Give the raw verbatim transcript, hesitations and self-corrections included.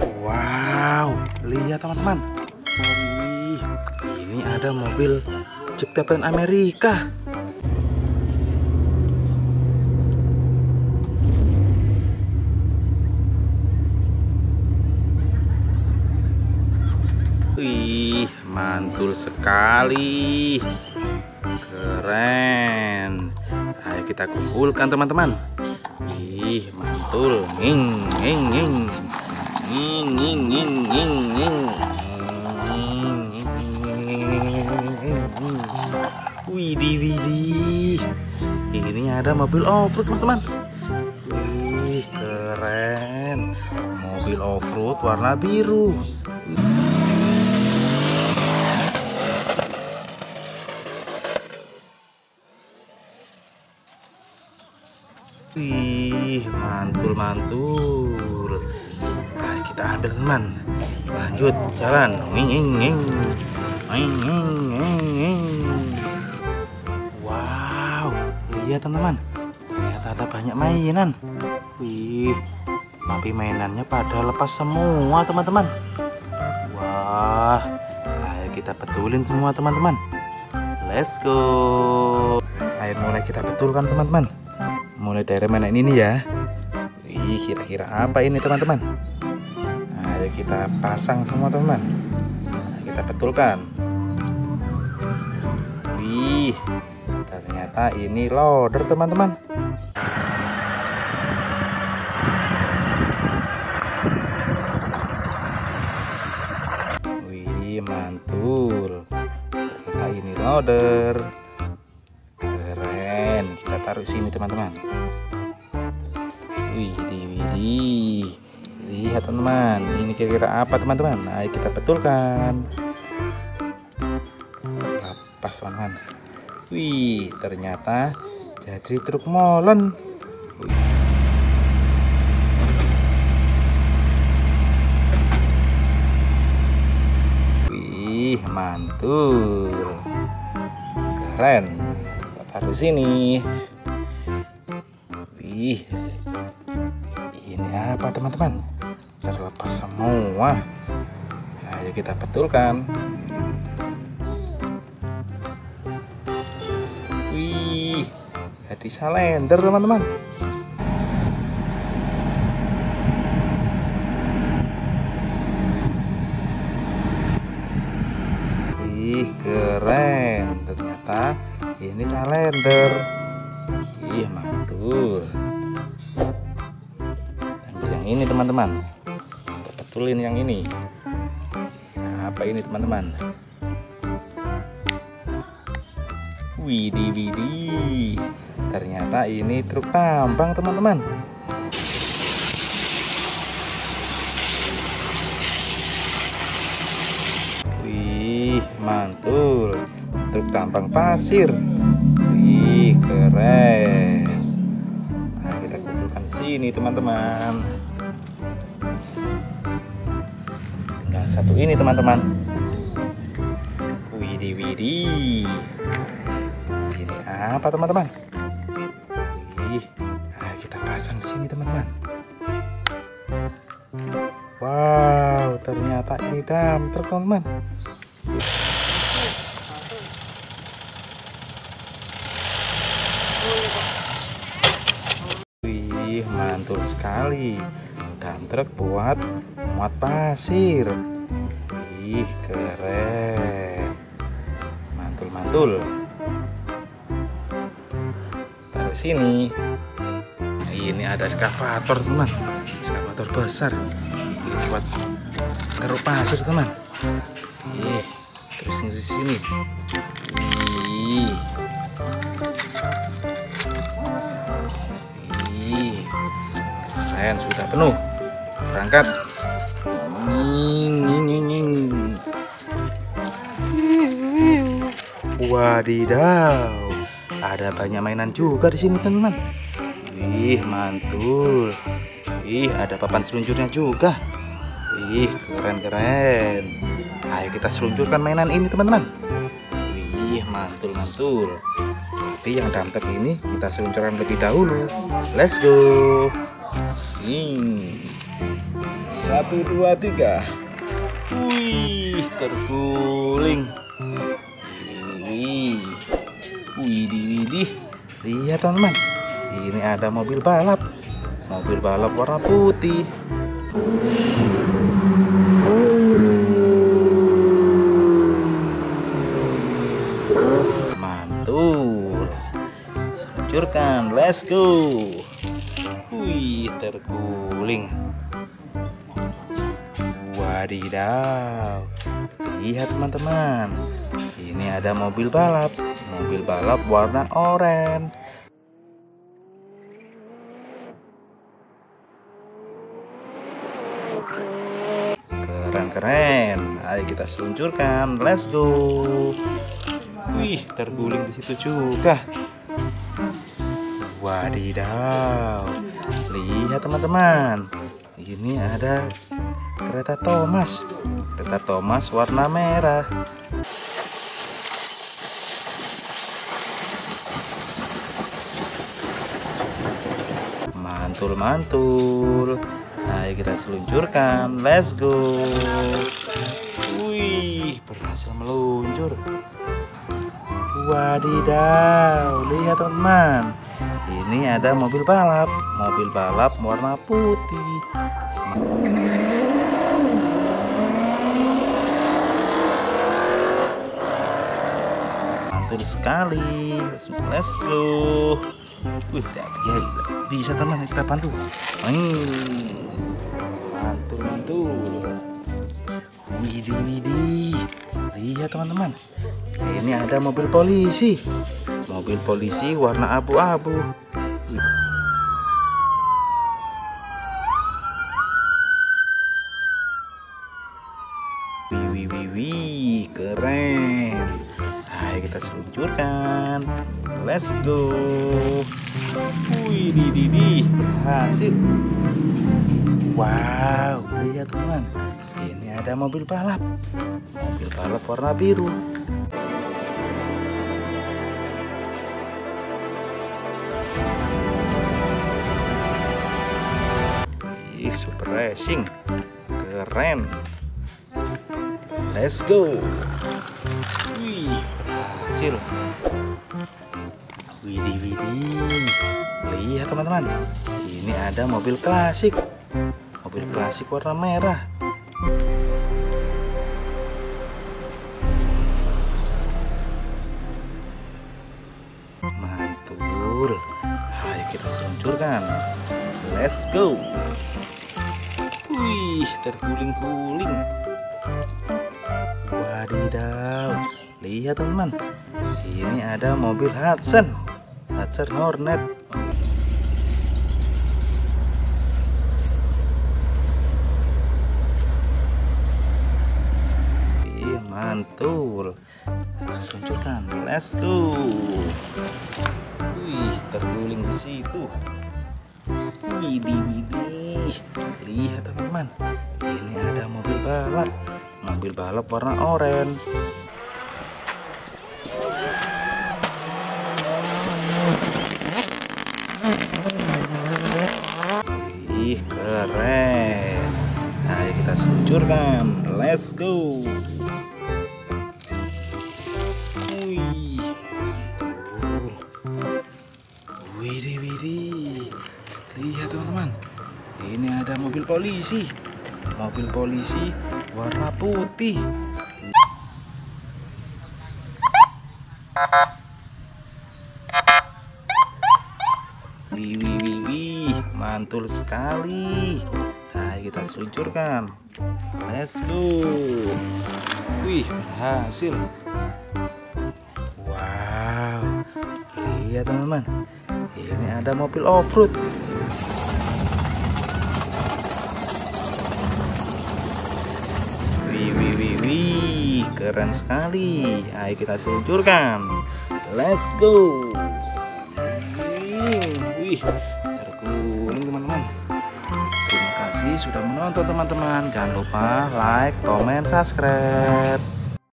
Wow, lihat teman-teman. Wih, ini ada mobil Jeep Captain America. Wih, mantul sekali. Keren. Ayo kita kumpulkan teman-teman. Wih, mantul. Nging, nging, nging. Nging, nging, nging, nging, nging. Widih, widih. Ini ada mobil off-road teman-teman. Wih, keren. Mobil off-road warna biru. Wih, mantul mantul. Nah, kita ambil teman. Lanjut jalan. Nging, nging, nging. Nging, nging, nging, nging. Wow, lihat teman-teman. Ternyata ada banyak mainan. Wih, tapi mainannya pada lepas semua teman-teman. Wah, ayo kita betulin semua teman-teman. Let's go. Ayo mulai kita betulkan teman-teman. Mulai dari mainan ini ya. Wih, kira-kira apa ini teman-teman? Nah, ayo kita pasang semua teman-teman. Nah, kita betulkan. Wih, ternyata ini loader teman-teman. Wih, mantul. Ternyata ini loader. Keren, kita taruh sini teman-teman. Wih, widih. Lihat teman-teman, ini kira-kira apa teman-teman? Ayo kita betulkan. Lepas teman-teman. Wih, ternyata jadi truk molen. Wih, mantul. Keren. Kita taruh sini. Wih, ini apa teman-teman? Terlepas semua. Ayo kita betulkan. Wih, jadi salender teman-teman. Wih, keren. Ternyata ini salender. Ih, mantul. Ambil yang ini teman-teman. Kita betulin yang ini. Nah, apa ini teman-teman? Widih, widih. Ternyata ini truk tambang teman-teman. Wih, mantul. Truk tambang pasir. Wih, keren. Nah, kita kumpulkan sini teman-teman. Tinggal satu ini teman-teman. Widih, widih. Ini apa teman-teman? Wih, nah, kita pasang sini teman-teman. Wow, ternyata ini dump truk teman-teman. Wih, mantul sekali. Dump truk buat muat pasir. Wih, keren. Mantul-mantul. Taruh sini. Nah, ini ada eskavator teman. Eskavator besar. Ini buat ngeruk pasir teman. Ih, terus di sini. Ih. Ih. Keren, sudah penuh. Berangkat. Nying, nying, nying, nying. Wadidaw, ada banyak mainan juga di sini teman. Wih, mantul. Wih, ada papan seluncurnya juga. Wih, keren-keren. Ayo kita seluncurkan mainan ini teman-teman. Wih, mantul-mantul. Tapi yang dump truck ini kita seluncurkan lebih dahulu. Let's go. Nih. Satu, dua, tiga. Wih, terguling. Wih, widih, widih. Lihat teman-teman, ini ada mobil balap. Mobil balap warna putih. Mantul. Luncurkan, let's go. Wih, terguling. Wadidaw. Lihat teman-teman, ini ada mobil balap. Mobil balap warna oranye. Keren-keren. Ayo kita seluncurkan, let's go. Wih, terguling di situ juga. Wadidaw. Lihat teman-teman, ini ada kereta Thomas. Kereta Thomas warna merah. Mantul-mantul. Ayo kita seluncurkan, let's go. Wih, berhasil meluncur. Wadidaw, lihat teman-teman, ini ada mobil balap. Mobil balap warna putih. Mantul sekali. Let's go. Wih, ya, bisa teman, kita bantu. Mantul, mantul. Widih, widih. Lihat teman-teman, ini ada mobil polisi. Mobil polisi warna abu-abu. Wih, wih, wih, wih, keren. Ayo kita seluncurkan, let's go. Wih, di, di, di, berhasil. Wow, lihat teman, ini ada mobil balap. Mobil balap warna biru. Ih, super racing, keren. Let's go. Wih, berhasil. Widih, widih. Lihat teman-teman, ini ada mobil klasik. Mobil klasik warna merah. Mantul. Ayo kita seluncurkan, let's go. Wih, terguling-guling. Wadidaw. Lihat teman-teman, ini ada mobil Hudson. Hudson Hornet. Ih, mantul. Seluncurkan, let's go. Wih, terguling di situ. Widih, widih. Lihat teman-teman, ini ada mobil balap. Mobil balap warna oranye. Ih, keren. Ayo kita seluncurkan, let's go. Wih, widih, widih. Lihat teman-teman, ini ada mobil polisi. Mobil polisi warna putih. Wih, wih, wih, wih, mantul sekali. Nah, kita seluncurkan, let's go. Wih, berhasil. Wow, lihat teman-teman, ini ada mobil off-road. Wih, wih, wih, wih, keren sekali. Ayo kita seluncurkan, let's go. Wih, terguling teman-teman. Terima kasih sudah menonton teman-teman. Jangan lupa like, comment, subscribe.